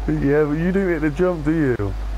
Yeah, but you didn't hit the jump, do you?